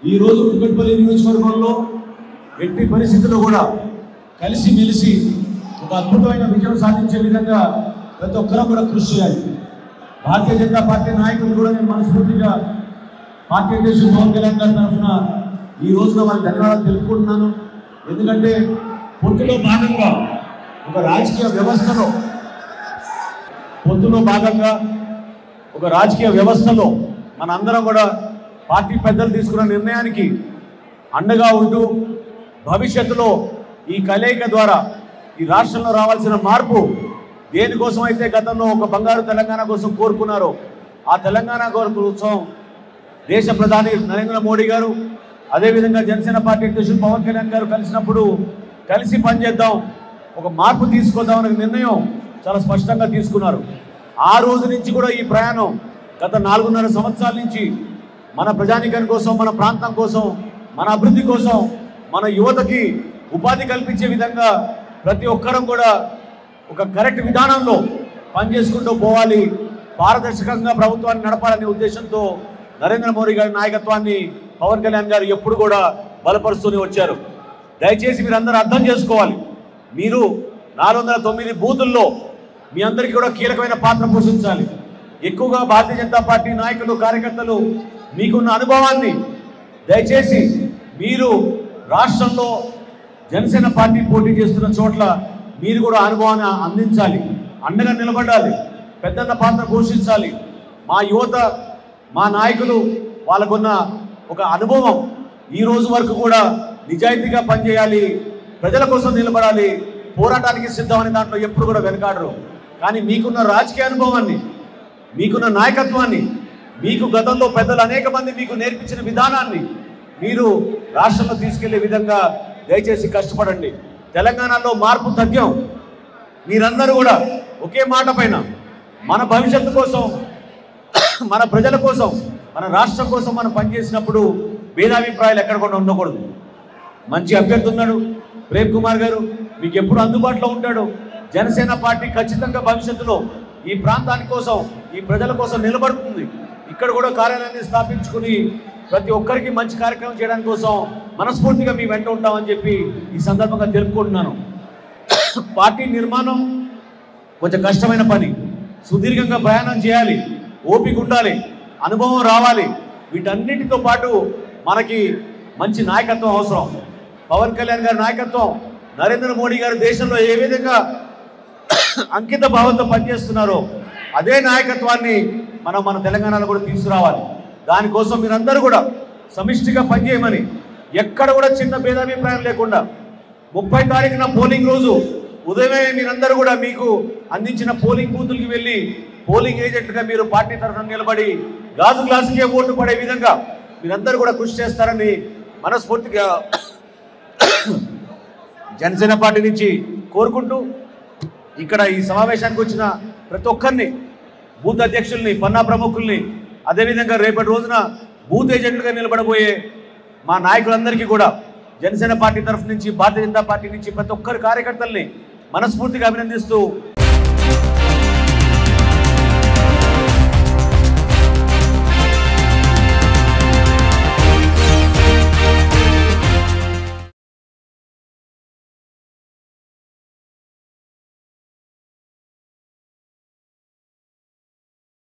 ఈ రోజు కుకట్పల్లి నియోజకవర్గంలో ఎట్టి పరిస్థితుల్లో కూడా కలిసి మెలిసి ఒక అద్భుతమైన విజయం సాధించే విధంగా ప్రతి ఒక్కరూ కూడా కృషి చేయాలి. భారతీయ జనతా పార్టీ నాయకులు కూడా నేను మనస్ఫూర్తిగా పార్టీ అధ్యక్షుడు పవన్ కళ్యాణ్ గారి తరఫున ఈ రోజున వాళ్ళకి ధన్యవాదాలు తెలుపుకుంటున్నాను. ఎందుకంటే పొత్తులో భాగంగా ఒక రాజకీయ వ్యవస్థలో మనందరం కూడా పార్టీ పెద్దలు తీసుకున్న నిర్ణయానికి అండగా ఉంటూ భవిష్యత్తులో ఈ కలయిక ద్వారా ఈ రాష్ట్రంలో రావాల్సిన మార్పు దేనికోసం అయితే గతంలో ఒక బంగారు తెలంగాణ కోసం కోరుకున్నారో ఆ తెలంగాణ కోసం దేశ ప్రధాని నరేంద్ర మోడీ గారు అదేవిధంగా జనసేన పార్టీ అధ్యక్షుడు పవన్ కళ్యాణ్ గారు కలిసినప్పుడు కలిసి పనిచేద్దాం, ఒక మార్పు తీసుకొద్దాం అనే నిర్ణయం చాలా స్పష్టంగా తీసుకున్నారు. ఆ రోజు నుంచి కూడా ఈ ప్రయాణం గత 4.5 సంవత్సరాల నుంచి మన ప్రజానీకరణ కోసం, మన ప్రాంతం కోసం, మన అభివృద్ధి కోసం, మన యువతకి ఉపాధి కల్పించే విధంగా ప్రతి ఒక్కరం కూడా ఒక కరెక్ట్ విధానంలో పనిచేసుకుంటూ పోవాలి, పారదర్శకంగా ప్రభుత్వాన్ని నడపాలనే ఉద్దేశంతో నరేంద్ర మోడీ గారి నాయకత్వాన్ని పవన్ కళ్యాణ్ గారు ఎప్పుడు కూడా బలపరుస్తూనే వచ్చారు. దయచేసి మీరందరూ అర్థం చేసుకోవాలి, మీరు 409 బూతుల్లో మీ అందరికీ కూడా కీలకమైన పాత్ర పోషించాలి. ఎక్కువగా భారతీయ జనతా పార్టీ నాయకులు, కార్యకర్తలు మీకున్న అనుభవాన్ని దయచేసి మీరు రాష్ట్రంలో జనసేన పార్టీ పోటీ చేస్తున్న చోట్ల మీరు కూడా అనుభవాన్ని అందించాలి, అండగా నిలబడాలి, పెద్దన్న పాత్ర పోషించాలి. మా యువత, మా నాయకులు వాళ్ళకున్న ఒక అనుభవం ఈ రోజు వరకు కూడా నిజాయితీగా పనిచేయాలి, ప్రజల కోసం నిలబడాలి, పోరాటానికి సిద్ధమని దాంట్లో ఎప్పుడు కూడా వెనకాడరు. కానీ మీకున్న రాజకీయ అనుభవాన్ని, మీకున్న నాయకత్వాన్ని, మీకు గతంలో పెద్దలు అనేక మంది మీకు నేర్పించిన విధానాన్ని మీరు రాష్ట్రంలో తీసుకెళ్లే విధంగా దయచేసి కష్టపడండి. తెలంగాణలో మార్పు తథ్యం. మీరందరూ కూడా ఒకే మాట పైన మన భవిష్యత్తు కోసం, మన ప్రజల కోసం, మన రాష్ట్రం కోసం మనం పనిచేసినప్పుడు భేదాభిప్రాయాలు ఎక్కడ కూడా ఉండకూడదు. మంచి అభ్యర్థి ఉన్నాడు ప్రేమ్ కుమార్ గారు, మీకు ఎప్పుడు అందుబాటులో ఉంటాడు. జనసేన పార్టీ ఖచ్చితంగా భవిష్యత్తులో ఈ ప్రాంతాని కోసం, ఈ ప్రజల కోసం నిలబడుతుంది. ఇక్కడ కూడా కార్యాలయాన్ని స్థాపించుకుని ప్రతి ఒక్కరికి మంచి కార్యక్రమం చేయడానికి కోసం మనస్ఫూర్తిగా మీ వెంట ఉంటామని చెప్పి ఈ సందర్భంగా తెలుపుకుంటున్నాను. పార్టీ నిర్మాణం కొంచెం కష్టమైన పని, సుదీర్ఘంగా ప్రయాణం చేయాలి, ఓపిక ఉండాలి, అనుభవం రావాలి. వీటన్నిటితో పాటు మనకి మంచి నాయకత్వం అవసరం. పవన్ కళ్యాణ్ గారి నాయకత్వం, నరేంద్ర మోడీ గారు దేశంలో ఏ విధంగా అంకిత భావంతో పనిచేస్తున్నారో అదే నాయకత్వాన్ని మన తెలంగాణలో కూడా తీసుకురావాలి. దానికోసం మీరందరూ కూడా సమిష్టిగా పనిచేయమని, ఎక్కడ కూడా చిన్న భేదాభిప్రాయం లేకుండా 30 తారీఖున పోలింగ్ రోజు ఉదయమే మీరందరూ కూడా మీకు అందించిన పోలింగ్ బూతులకి వెళ్ళి పోలింగ్ ఏజెంట్గా మీరు పార్టీ తరఫున నిలబడి గాజు గ్లాసుకే ఓటు పడే విధంగా మీరందరూ కూడా కృషి చేస్తారని మనస్ఫూర్తిగా జనసేన పార్టీ నుంచి కోరుకుంటూ, ఇక్కడ ఈ సమావేశానికి వచ్చిన ప్రతి ఒక్కరిని, బూత్ అధ్యక్షుల్ని, పన్నా ప్రముఖుల్ని, అదేవిధంగా రేపటి రోజున బూత్ ఏజెంట్లుగా నిలబడబోయే మా నాయకులందరికీ కూడా జనసేన పార్టీ తరఫు నుంచి, భారతీయ జనతా పార్టీ నుంచి ప్రతి ఒక్కరి కార్యకర్తల్ని మనస్ఫూర్తిగా అభినందిస్తూ